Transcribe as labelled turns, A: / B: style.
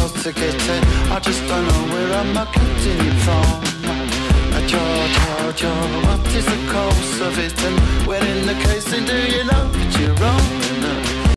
A: miles to get it. I just don't know where I'm getting it from. George, what is the cause of it? And when in the case, then do you know that you're wrong?